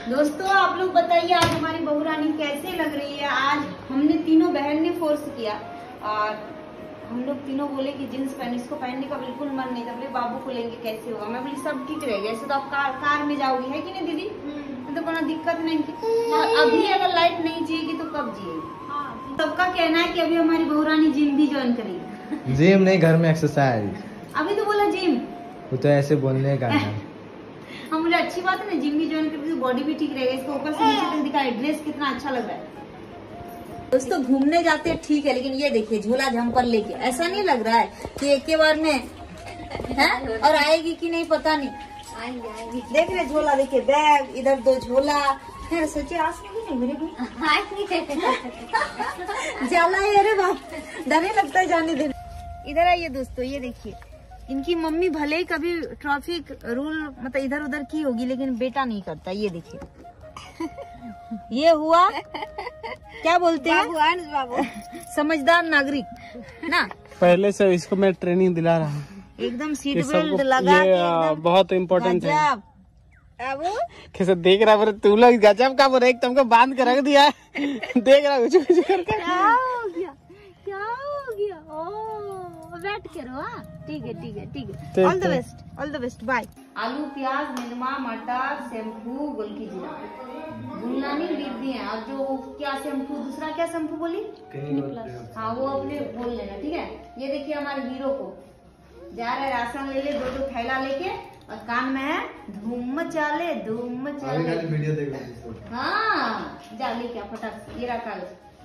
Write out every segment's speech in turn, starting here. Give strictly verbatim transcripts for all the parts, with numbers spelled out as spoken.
दोस्तों आप लोग बताइए आज हमारी बहू रानी कैसे लग रही है। आज हमने तीनों बहन ने फोर्स किया और हम लोग तीनों बोले कि जींस पहने, इसको पहनने का बिल्कुल मन नहीं था। बोले बाबू को लेंगे कैसे होगा। मैं बोली सब ठीक रहेगा, ऐसे तो आप कार कार में जाओगी है कि नहीं दीदी, तो कोई दिक्कत नहीं की। और अभी अगर लाइट नहीं जिएगी तो कब जिएगी। सबका कहना है कि अभी हमारी बहू रानी जिम भी ज्वाइन करेगी। जिम नहीं, घर में एक्सरसाइज। अभी तो बोला जिम, वो तो ऐसे बोलने का है। हम बोले अच्छी बात है ना, जिम भी ज्वाइन करके बॉडी भी ठीक रहेगा। इसको ऊपर से नीचे तक दिखाए, ड्रेस कितना अच्छा लग रहा है। दोस्तों घूमने जाते हैं ठीक है, लेकिन ये देखिए झोला झंपर लेके, ऐसा नहीं लग रहा है कि एक के बार में है और आएगी कि नहीं पता नहीं। आएंगे आएंगे, देख रहे झोला, देखिए बैग, इधर दो झोला। फिर सोचे आस में भी नहीं मेरे जाला है। अरे बाप, डर लगता है जाने देने। इधर आइए दोस्तों, ये देखिए इनकी मम्मी भले ही कभी ट्रैफिक रूल मतलब इधर उधर की होगी, लेकिन बेटा नहीं करता। ये देखिए ये हुआ क्या बोलते हैं बाबू, बाबू समझदार नागरिक ना। पहले से इसको मैं ट्रेनिंग दिला रहा हूँ, एकदम सीट बेल्ट लगा के एकदम बहुत इम्पोर्टेंट है। अब कैसे देख रहा है तू लोग, गजब का बोले, तुमको बांध के रख दिया है। देख रहा कुछ कुछ करके। क्या हो गया, क्या हो गया। ओ बैठ के रहो। ठीक है ठीक है ठीक है, all the best, all the best, bye. आलू प्याज निरमा मटर शैम्पू गोलकी जीरा भूलना नहीं लिख दिए। और जो क्या शैम्पू, दूसरा क्या शैम्पू बोली, हाँ वो अपने बोल लेना ठीक है। ये देखिए हमारे हीरो को जा रहे राशन ले ले, दो दो थैला लेके, और कान में है धूम मचाले धूम मचाले। वीडियो देख हाँ जाली क्या फटाक से, ये रखा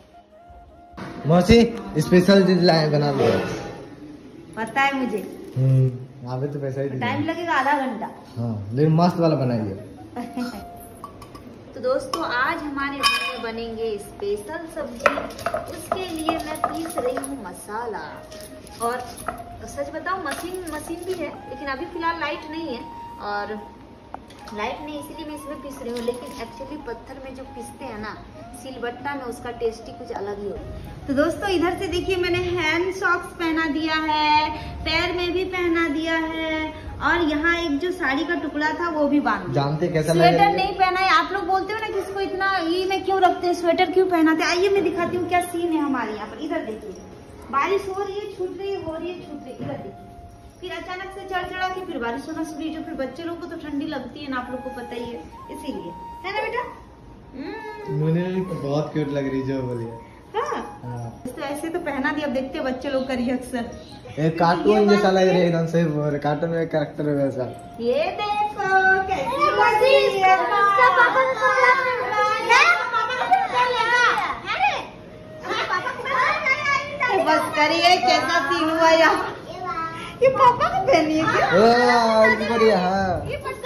मौसी स्पेशल चीज लाए बना दो। पता है मुझे, हम्म आवे तो पैसा ही टाइम लगेगा आधा घंटा। हाँ लेकिन मस्त वाला बनाइए। तो दोस्तों आज हमारे घर में बनेंगे स्पेशल सब्जी। उसके लिए मैं पीस रही हूँ मसाला। और सच बताऊं मशीन मशीन भी है, लेकिन अभी फिलहाल लाइट नहीं है और लाइट नहीं इसीलिए मैं इसमें पीस रही हूँ। लेकिन एक्चुअली पत्थर में जो पीसते हैं ना सिलबट्टा में, उसका टेस्ट ही कुछ अलग ही होता है। तो दोस्तों इधर से देखिए मैंने हैंड सॉक्स पहना दिया है, पैर में भी पहना दिया है, और यहाँ एक जो साड़ी का टुकड़ा था वो भी बांध। जानते कैसा स्वेटर नहीं पहना है। आप लोग बोलते हो ना कि इसको इतना ये में क्यों रखते हैं, स्वेटर क्यों पहनाते हैं। आइए मैं दिखाती हूँ क्या सीन है हमारे यहाँ पर। इधर देखिए बारिश हो रही है, छूट रही है, हो रही है, छूट रही है। इधर देखिए फिर अचानक से चढ़ चढ़ा के फिर बारिश होना शुरू, जो फिर बच्चे लोग को तो ठंडी लगती है ना, आप लोग को पता ही है, इसीलिए है ना बेटा। मुझे बहुत क्यूट लग रही जो बोलिए। हाँ तो ऐसे तो पहना दिया। अब देखते बच्चे लोग का रिएक्शन। एक कार्टून जैसा लग रही है एकदम से, कार्टून में कैरेक्टर है वैसा। ये देखो कैसी है। बस करिए कैसा सीन हुआ यार। ये पापा को पहनी है क्या? बढ़िया।